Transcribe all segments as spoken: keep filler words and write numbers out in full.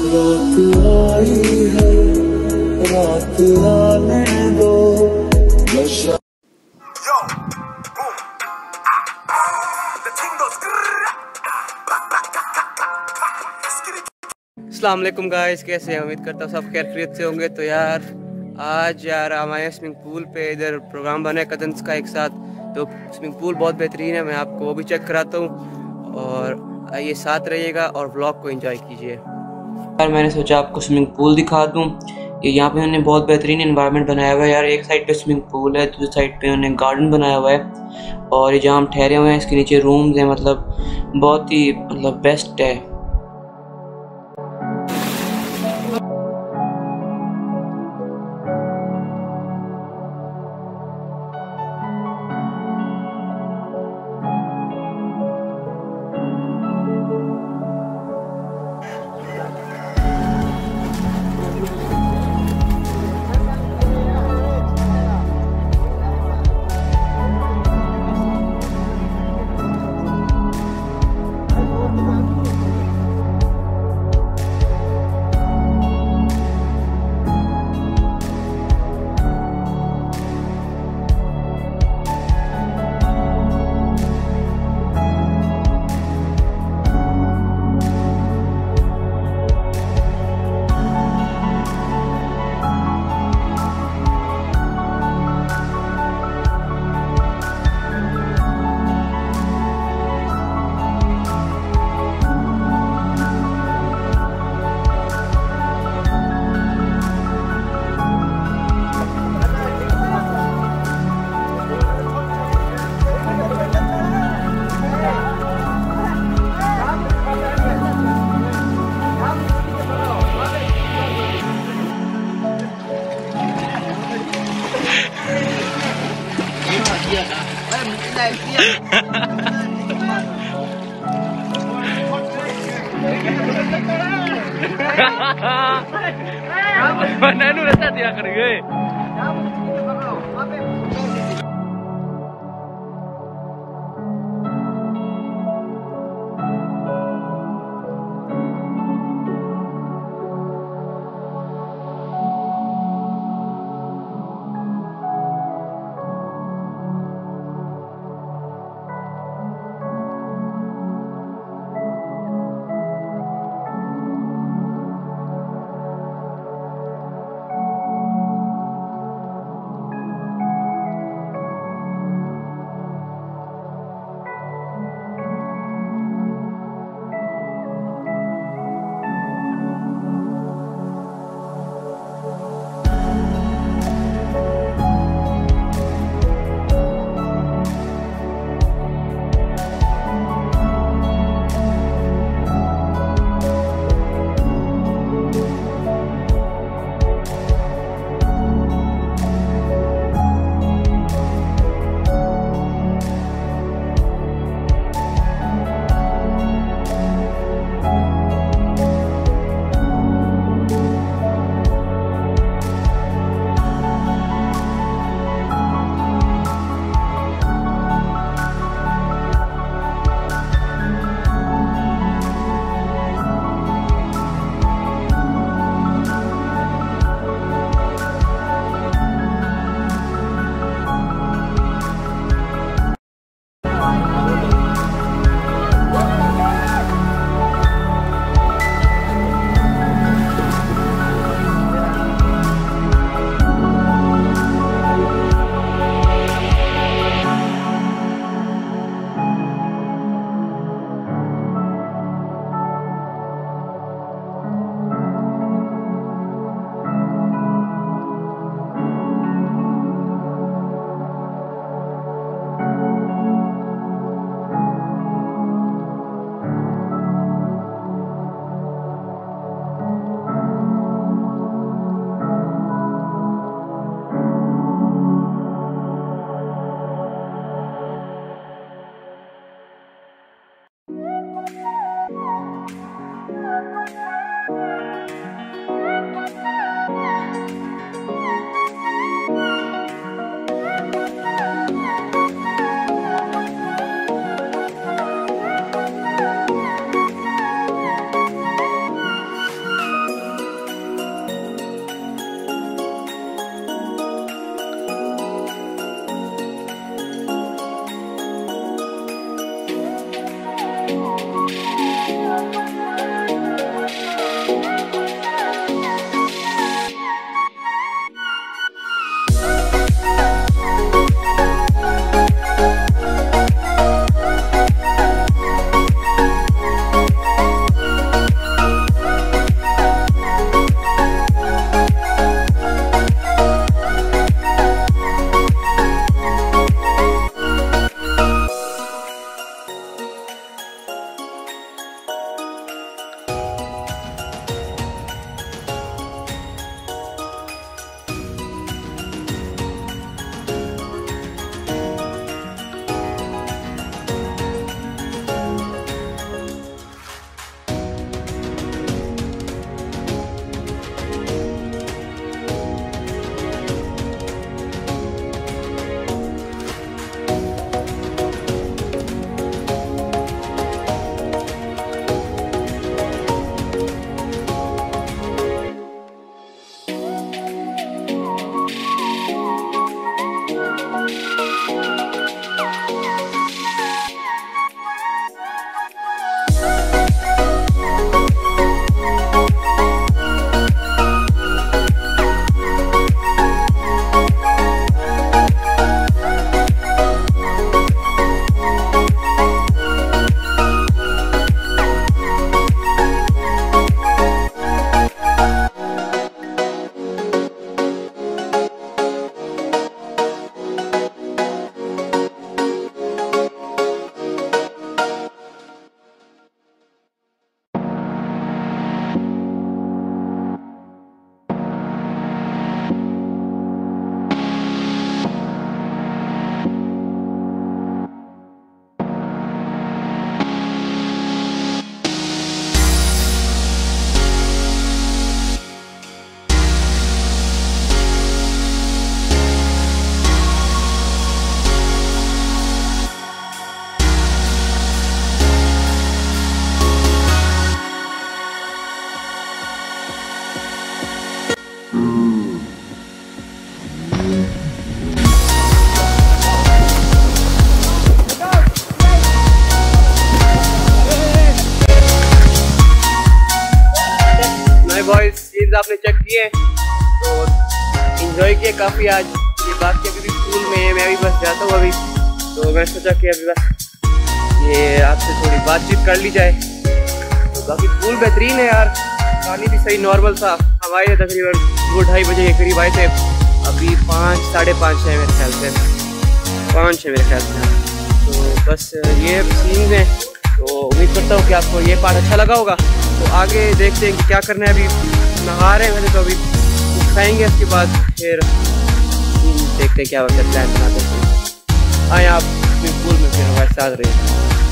रात आई है, रात आने दो नशा। अस्सलाम वालेकुम गाइस, कैसे हैं? उम्मीद करता हूँ सब खैर खैरियत से होंगे। तो यार आज यार हमारे स्विमिंग पूल पे इधर प्रोग्राम बना है कजन्स का एक साथ। तो स्विमिंग पूल बहुत बेहतरीन है, मैं आपको वो भी चेक कराता हूँ और आइए साथ रहिएगा और व्लॉग को एंजॉय कीजिए। यार मैंने सोचा आपको स्विमिंग पूल दिखा दूँ। ये यहाँ पे उन्होंने बहुत बेहतरीन एनवायरनमेंट बनाया हुआ है यार। एक साइड पे स्विमिंग पूल है, दूसरी साइड पे उन्होंने गार्डन बनाया हुआ है और ये जहाँ हम ठहरे हुए हैं इसके नीचे रूम्स हैं। मतलब बहुत ही मतलब बेस्ट है। Mana nu rasa dia kerja? हमारे बॉयज सीन्स आपने चेक किए तो इंजॉय किए काफ़ी आज। ये बाकी अभी भी स्कूल में है, मैं अभी बस जाता हूँ अभी, तो मैं सोचा कि अभी बस ये आपसे थोड़ी बातचीत कर ली जाए। तो बाकी स्कूल बेहतरीन है यार, पानी भी सही नॉर्मल था। हम आए थे तकरीबन दो ढाई बजे के करीब आए थे, अभी पाँच साढ़े पाँच है मेरे ख्याल से, पाँच है मेरे ख्याल से। तो बस ये सीन है, तो उम्मीद करता हूँ कि आपको ये पार्ट अच्छा लगा होगा। तो आगे देखते हैं कि क्या करना है। अभी नहा रहे हैं वैसे तो, अभी खाएंगे, उसके बाद फिर देखते हैं क्या होता है, प्लान बनाते हैं। आए आप स्कूल में फिर हमारे साथ रहे।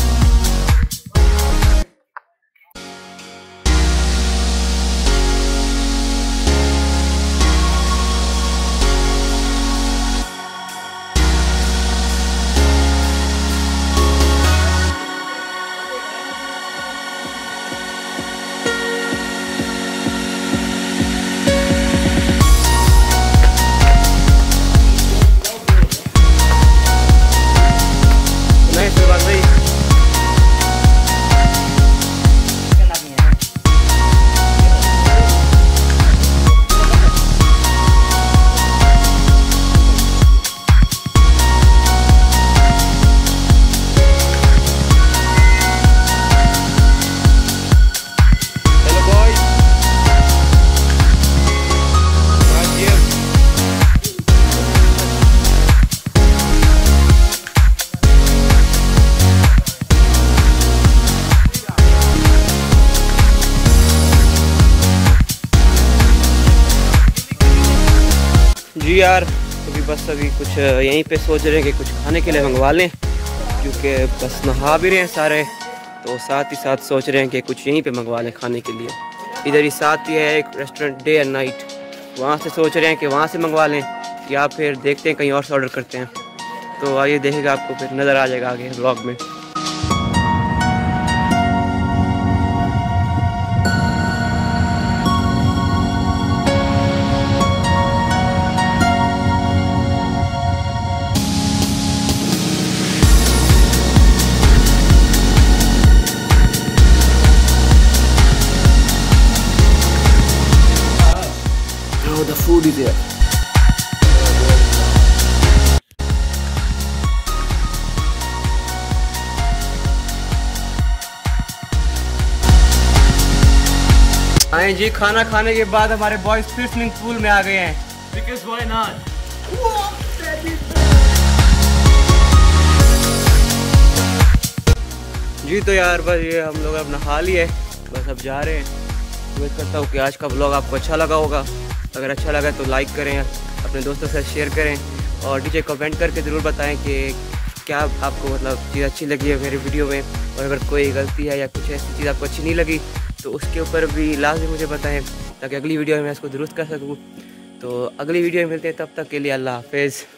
जी यार, अभी बस अभी कुछ यहीं पे सोच रहे हैं कि कुछ खाने के लिए मंगवा लें, क्योंकि बस नहा भी रहे हैं सारे, तो साथ ही साथ सोच रहे हैं कि कुछ यहीं पे मंगवा लें खाने के लिए। इधर ही साथ ही है एक रेस्टोरेंट डे एंड नाइट, वहाँ से सोच रहे हैं कि वहाँ से मंगवा लें या फिर देखते हैं कहीं और से ऑर्डर करते हैं। तो आइए देखेगा, आपको फिर नज़र आ जाएगा आगे ब्लॉग में। Oh, the food is there. आए जी, खाना खाने के बाद हमारे बॉयज फिर स्विमिंग पूल में आ गए हैं। Because why not? जी तो यार बस ये हम लोग अब नहा लिए, बस अब जा रहे हैं। उम्मीद करता हूँ कि आज का ब्लॉग आपको अच्छा लगा होगा। अगर अच्छा लगा तो लाइक करें, अपने दोस्तों से शेयर करें और नीचे कमेंट करके ज़रूर बताएं कि क्या आपको मतलब चीज़ अच्छी लगी है मेरी वीडियो में, और अगर कोई गलती है या कुछ ऐसी चीज़ आपको अच्छी नहीं लगी तो उसके ऊपर भी लाजमी मुझे बताएं, ताकि अगली वीडियो में मैं इसको दुरुस्त कर सकूँ। तो अगली वीडियो में मिलते हैं, तब तक के लिए अल्लाह हाफिज़।